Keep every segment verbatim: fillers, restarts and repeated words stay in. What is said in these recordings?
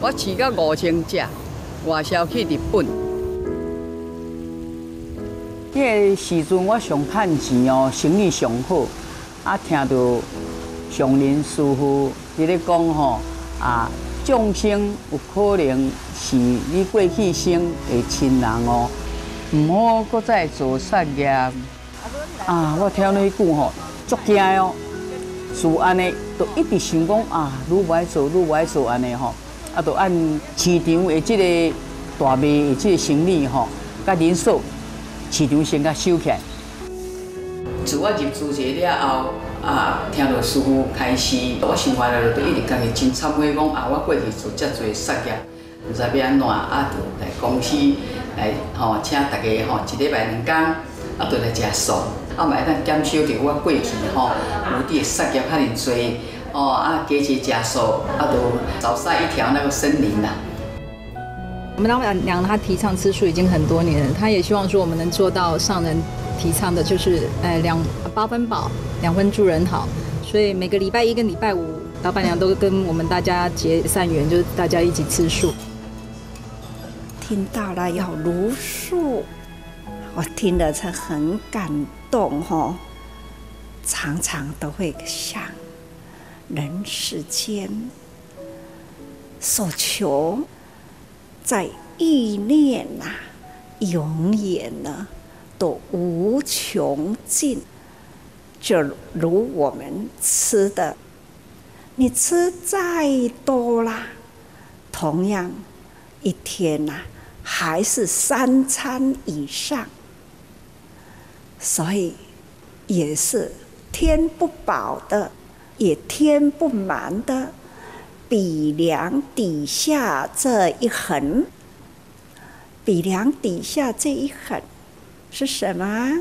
我饲到五千只，外销去日本。迄个时阵我上趁钱哦，生意上好，啊，听到上人师傅伫咧讲吼啊，众生有可能是你过去生的亲人哦，唔好搁再做杀业啊！我听到迄句吼，足惊哦，是安尼，就一直想讲啊，愈无爱做，愈无爱做安尼吼，啊，就按市场的即个大卖的即个生意吼，甲人数。市场先甲收起来。自我入主者了后，啊，听到师傅开示，我生活了就一直家己真忏悔，讲啊，我过去做遮侪杀业，唔知要安怎，啊，就来公司来吼，请大家吼一礼拜两工，啊，就来食素，啊，嘛会当减少着我过去吼有啲杀业遐尼多，哦，啊，加一食素，啊，就早晒一条那个森林啦。 我们老板娘她提倡吃素已经很多年了，她也希望说我们能做到上人提倡的，就是呃两八分饱，两分助人好。所以每个礼拜一跟礼拜五，老板娘都跟我们大家结善缘，就是大家一起吃素。 听到了要茹素，我听了是很感动哦，常常都会想，人世间所求。在意念呐、啊，永远呢都无穷尽。就如我们吃的，你吃再多啦，同样一天呐、啊，还是三餐以上，所以也是填不饱的，也填不满的。鼻梁底下这一横，鼻梁底下这一横是什么？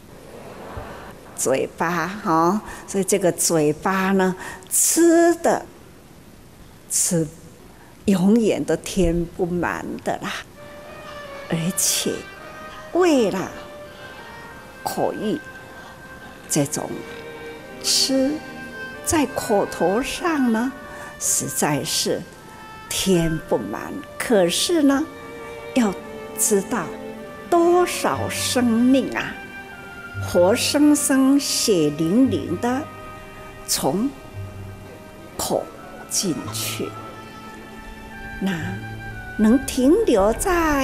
嘴巴哈、哦，所以这个嘴巴呢，吃的吃永远都填不满的啦，而且为了口欲，这种吃在口头上呢。实在是填不满，可是呢，要知道多少生命啊，活生生、血淋淋的从口进去，那能停留在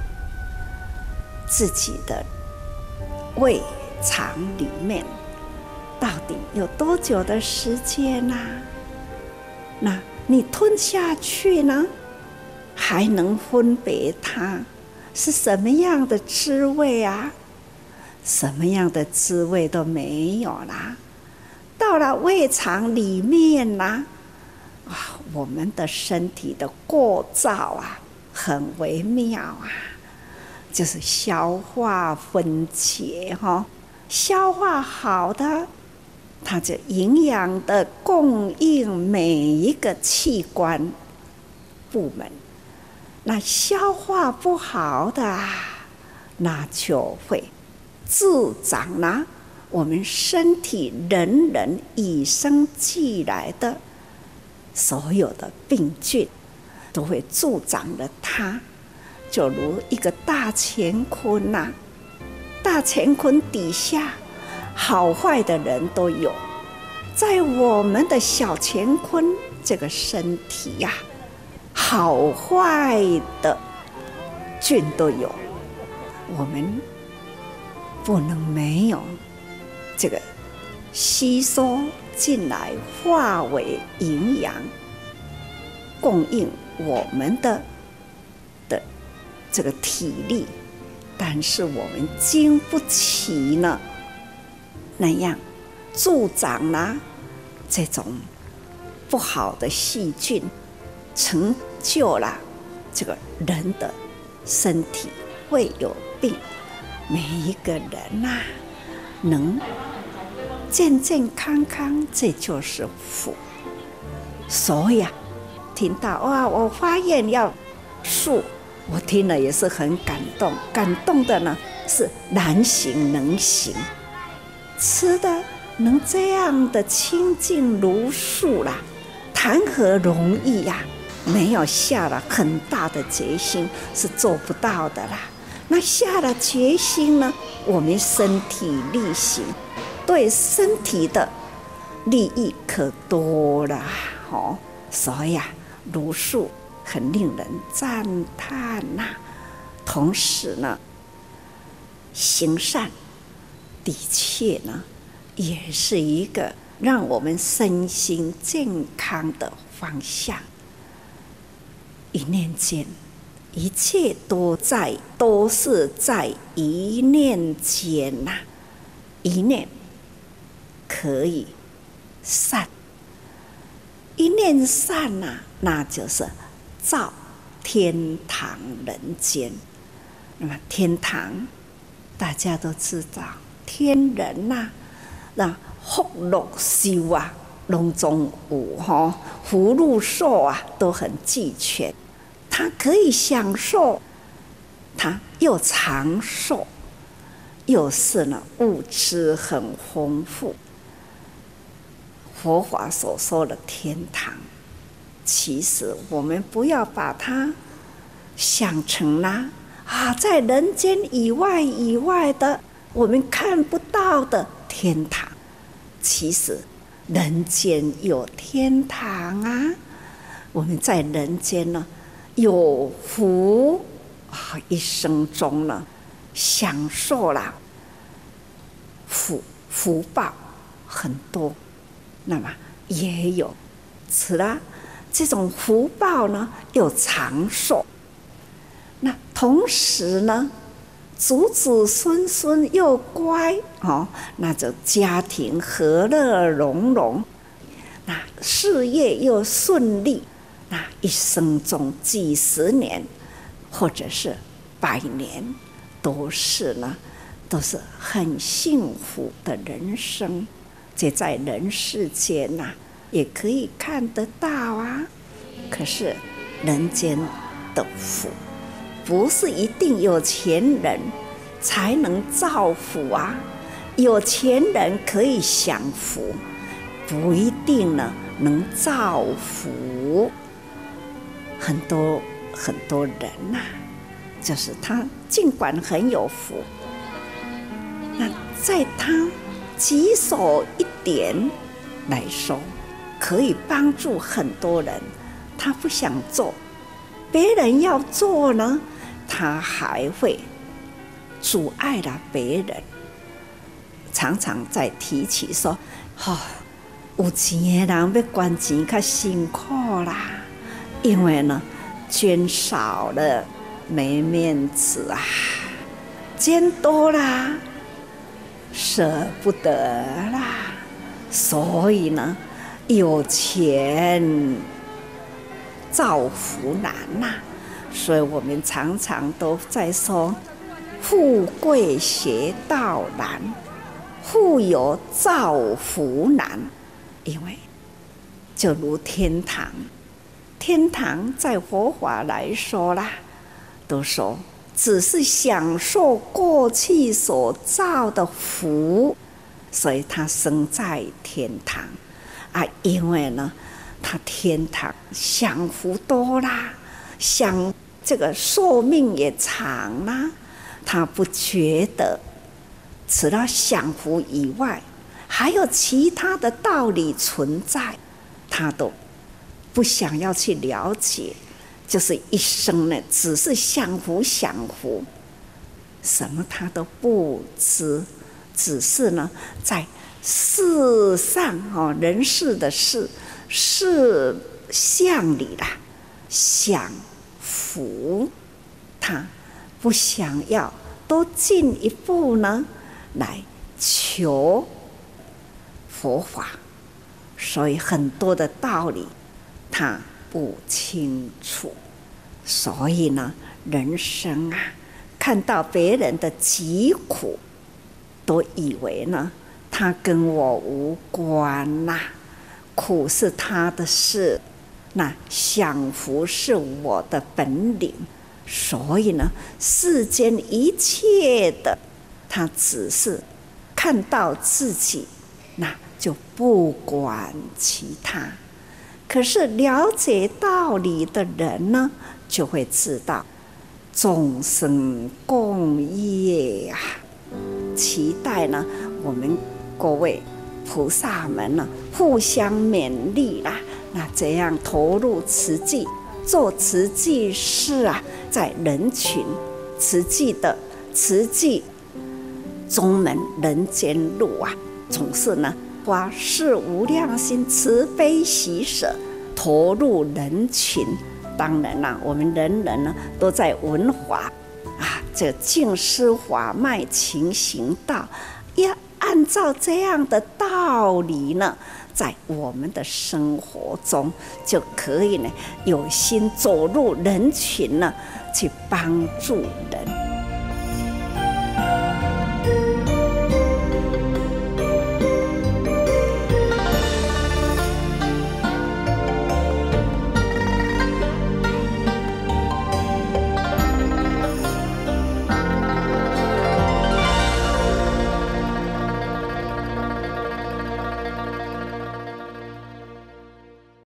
自己的胃肠里面，到底有多久的时间呢、啊？那你吞下去呢，还能分别它是什么样的滋味啊？什么样的滋味都没有啦。到了胃肠里面啦、啊，啊，我们的身体的构造啊，很微妙啊，就是消化分解哈、哦，消化好的。它就营养的供应每一个器官部门，那消化不好的、啊，那就会助长了我们身体人人与生俱来的所有的病菌，都会助长了它。就如一个大乾坤呐、啊，大乾坤底下。好坏的人都有，在我们的小乾坤这个身体呀、啊，好坏的菌都有，我们不能没有这个吸收进来，化为营养，供应我们的的这个体力，但是我们经不起呢。那样助长了这种不好的细菌，成就了这个人的身体会有病。每一个人呐、啊，能健健康康，这就是福。所以啊，听到哇，我发愿要素，我听了也是很感动。感动的呢是难行能行。吃的能这样的清净如素啦，谈何容易呀、啊！ 没有下了很大的决心是做不到的啦。那下了决心呢，我们身体力行，对身体的利益可多了哦。所以啊，茹素很令人赞叹呐、啊。同时呢，行善的确呢，也是一个让我们身心健康的方向。一念间，一切都在，都是在一念间呐、啊。一念可以善，一念善呐、啊，那就是造天堂人间。那么天堂，大家都知道，天人呐、啊，那福禄寿啊，拢总有哈，福禄寿啊，都很俱全。他可以享受，他又长寿，又是呢物质很丰富。佛法所说的天堂，其实我们不要把它想成啦啊，在人间以外以外的我们看不到的天堂。其实人间有天堂啊，我们在人间呢有福啊，一生中呢享受了福福报很多。那么也有此了这种福报呢，又长寿。那同时呢，子子孙孙又乖哦，那就家庭和乐融融，那事业又顺利，那一生中几十年或者是百年，都是呢，都是很幸福的人生。这在人世间呐、啊，也可以看得到啊。可是人间的福，不是一定有钱人才能造福啊。有钱人可以享福，不一定呢能造福。很多很多人呐、啊，就是他尽管很有福，那在他棘手一点来说，可以帮助很多人，他不想做，别人要做呢，他还会阻碍了别人。常常在提起说，哈、哦，有钱的人要捐钱较辛苦啦，因为呢，捐少了没面子啊，捐多啦舍不得啦，所以呢，有钱造福难呐、啊。所以我们常常都在说，富贵邪道难，富有造福难。因为就如天堂，天堂在佛法来说啦，都说只是享受过去所造的福，所以他生在天堂啊。因为呢，他天堂享福多啦，享这个寿命也长啦，他不觉得除了享福以外，还有其他的道理存在，他都不想要去了解。就是一生呢，只是享福享福，什么他都不知，只是呢，在世上哦，人世的事事相里啦，享福，他不想要多进一步呢，来求佛法，所以很多的道理他不清楚。所以呢，人生啊，看到别人的疾苦，都以为呢，他跟我无关呐、啊，苦是他的事，那享福是我的本领。所以呢，世间一切的，他只是看到自己，那就不管其他。 可是了解道理的人呢，就会知道众生共业呀、啊，期待呢我们各位菩萨们呢互相勉励啦，那这样投入慈济，做慈济事啊，在人群慈济的慈济宗门人间路啊，总是呢发誓无量心，慈悲喜舍，投入人群。当然啦、啊，我们人人呢都在闻法啊，这净施法脉勤行道，要按照这样的道理呢，在我们的生活中就可以呢有心走入人群呢，去帮助人。